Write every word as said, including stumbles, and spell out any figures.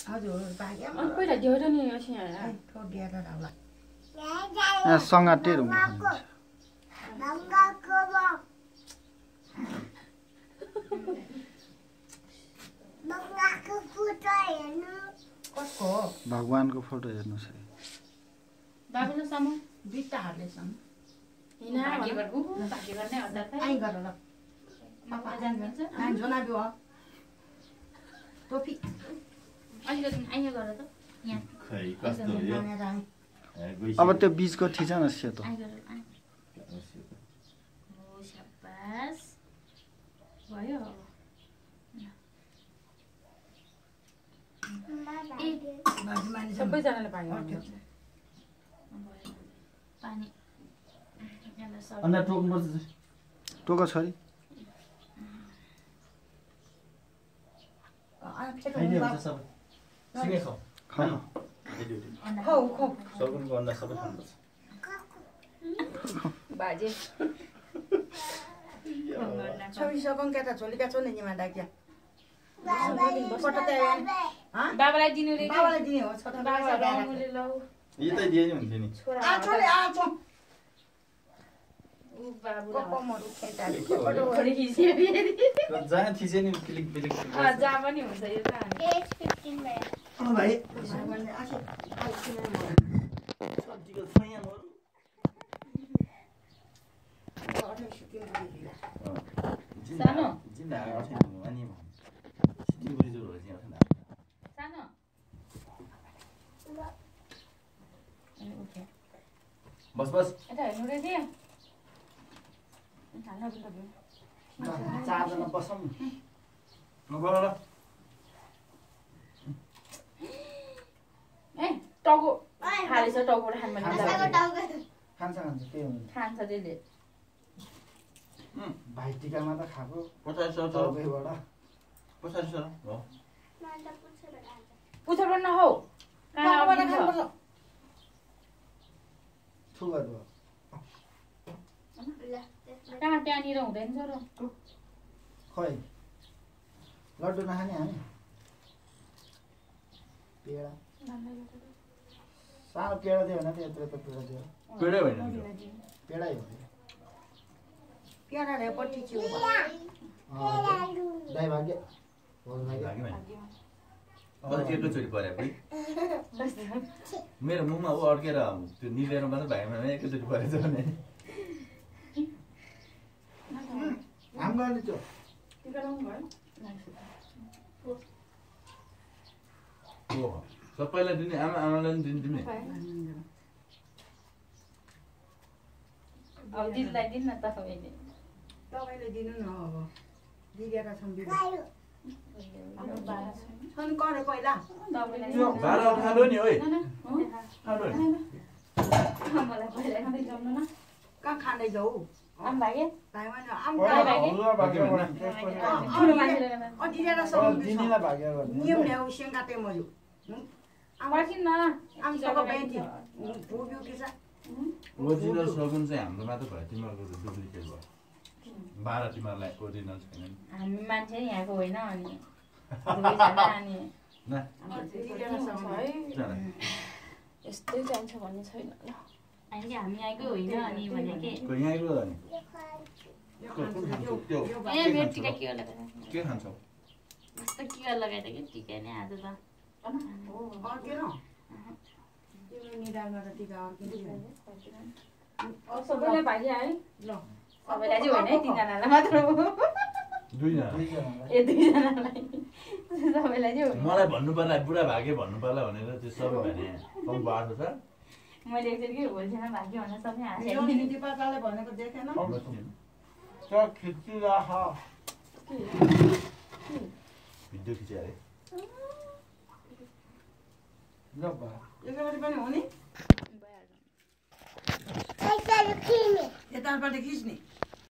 हजुर भाग्या अनि पहिला देउरा नि अछि यहाँ थोर दिएर राउला यहाँ सङ्गाटे रुम भगवानको फोटो हेर्नुहोस् है बाबुले सामु बिट्टाहरूले छन् हिना भागेको भागे गर्ने हजार त आइ गर ल पापा जान्छ आइ जोना बिउ टोपी अहिले आइया गर त यहाँ खै कस्तो हो यो अब त्यो बीचको थिच न सेतो आइ गर आइ ओ शाबास भयो सबैजनाले पायो पानी अन्ना टोक्नुपर्छ टोको छोरी खाइदियो हुन्छ सबै सिँगै खाऊ खाऊ खाऊ खाऊ सगुनको अन्डा सबै खानुपर्छ बाजे छवि सकन केटा झोलिका छौ नि निमा डाक्या बाबालाई दिनु रे बाबालाई दिने हो छोटा बाबा रमुले लौ यतै दिए नि हुन्थ्यो नि आछले आछो उ बाबु कपमहरु खेताले फोटो खरि खिच्यो फेरि जहाँ थिचे नि क्लिक बिलिक अ जा पनि हुन्छ यो त हामी एज फिफ्टीन भयो अ भाइ भन्ने आछे सब्जीको छयामहरु अठे सिक्किम बुझिला सानो जिन्दा आएको छैन अनि सिक्किम बुझि जोर हो चाहिँ सानो बस बस एटा हेर्नु रे के खाना बिल चारजना बसौँ न गर ल ए टाउको खाली छ टाउको खान भने खान्छ खान्छ त्यही हुन्छ खान्छ त्यसले भाइ टिकामा त खाएको पचास सौ तपाईँबाट पचास सौ हो पुछर गर्न हौ कहाँबाट खानुपर्छ ठुलो भयो कहाँ त्यहाँनिर हुँदैन छ र खै लड्डु नखाने हामी पेडा सानो पेडा दियो भने त यत्रो यत्रो पेडा दियो पेडै होइन पेडै हो प्याराले पट्टी छु दाइ भाग्य अब एकैचोटि परे पनि मेरो मुखमा ऊ अड्केर त्यो निलेर मात्रै भाइमा एकैचोटि परेछ भने हाम्रो नि त्यो हो सबैलाई दिने आमा आमालाई पनि दिनु तिमी अब दिदीलाई दिनु न तपाईँले तपाईले दिनु न अब दिगेका छन् बिउ छन् करे पहिला तपाईँलाई बाह्र खालो नि ओइ खालो नि मलाई पहिला खाँदै जाउनु न कहाँ खाँदै जाऊ आम भागे भाइमा आम ठुलो मान्छेले गर्दा अ दिगेका सब दिनीलाई भाग्य नियम ल्याउ सेङ्गाते मजु पर्खिन न आम सब बेन्टी भुबिउ के छ ओरिजिनल सगुन चाहिँ हाम्रोमा त भयो तिमीहरूको त डुप्लिकेट भयो बाह्र तिमीहरूलाई ओरिजिनल छैन हामी मान्छे यहाँको होइन अनि दुईजना अनि न यस्तै जान्छ भन्ने छैन ल अहिले हामी आएको होइन अनि भने के यहाँको अनि त्यो ए मेरो टिका के लगाएर के खान्छौ कस्तो के लगाएर के टिका नै आज त अर्केन तिम्रो निधारमा त टिका अर्किन्छ सबैलाई भाग्यो है ल सबैलाई चाहिँ होइन है तिनजनालाई मात्र हो दुईजना ए दुईजनालाई सबैलाई चाहिँ होइन मलाई भन्नु पर्ला बुढा भागे भन्नु पर्ला भनेर त्यो सबै भने कम बाटो छ मैले एकचोटि के भोलिसम्म भाग्यो भनेर सबै यो हाँसेँ दिपाकाले भनेको देखेन त्यो खिचिराख भिडियो खिच्यो अरे एकैपट्टि पनि हो नि यतापट्टि खिच्ने